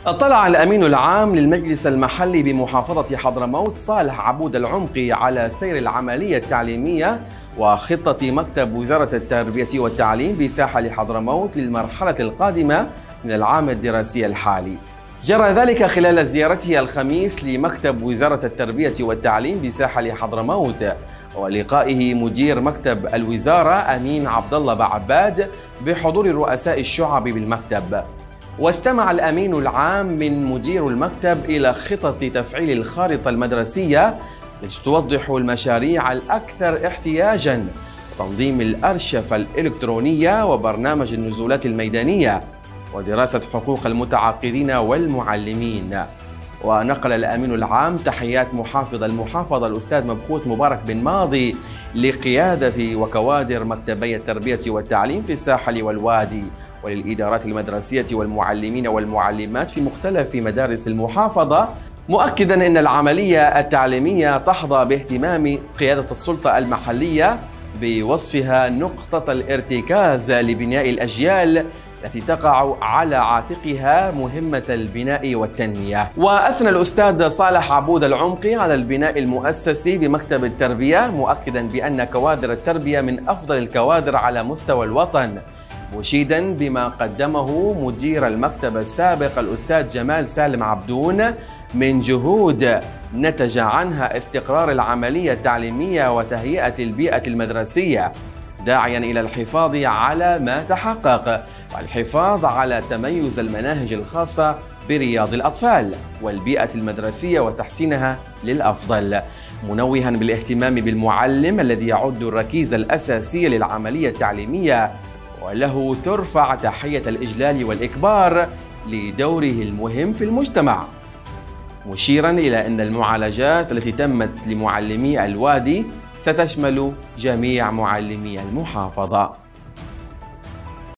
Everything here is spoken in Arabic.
اطلع الأمين العام للمجلس المحلي بمحافظة حضرموت صالح عبود العمقي على سير العملية التعليمية وخطة مكتب وزارة التربية والتعليم بساحل حضرموت للمرحلة القادمة من العام الدراسي الحالي. جرى ذلك خلال زيارته الخميس لمكتب وزارة التربية والتعليم بساحل حضرموت ولقائه مدير مكتب الوزارة أمين عبد الله بعباد بحضور رؤساء الشعب بالمكتب. واستمع الأمين العام من مدير المكتب إلى خطط تفعيل الخارطة المدرسية التي توضح المشاريع الأكثر احتياجاً وتنظيم الأرشفة الإلكترونية وبرنامج النزولات الميدانية ودراسة حقوق المتعاقدين والمعلمين. ونقل الأمين العام تحيات محافظ المحافظة الأستاذ مبخوت مبارك بن ماضي لقيادة وكوادر مكتبي التربية والتعليم في الساحل والوادي وللإدارات المدرسية والمعلمين والمعلمات في مختلف مدارس المحافظة، مؤكداً أن العملية التعليمية تحظى باهتمام قيادة السلطة المحلية بوصفها نقطة الارتكاز لبناء الأجيال التي تقع على عاتقها مهمة البناء والتنمية. وأثنى الأستاذ صالح عبود العمقي على البناء المؤسسي بمكتب التربية، مؤكدا بأن كوادر التربية من أفضل الكوادر على مستوى الوطن، مشيدا بما قدمه مدير المكتب السابق الأستاذ جمال سالم عبدون من جهود نتج عنها استقرار العملية التعليمية وتهيئة البيئة المدرسية، داعيا إلى الحفاظ على ما تحقق والحفاظ على تميز المناهج الخاصة برياض الأطفال والبيئة المدرسية وتحسينها للأفضل، منوها بالاهتمام بالمعلم الذي يعد الركيزة الأساسية للعملية التعليمية وله ترفع تحية الإجلال والإكبار لدوره المهم في المجتمع، مشيرا إلى أن المعالجات التي تمت لمعلمي الوادي ستشمل جميع معلمي المحافظة.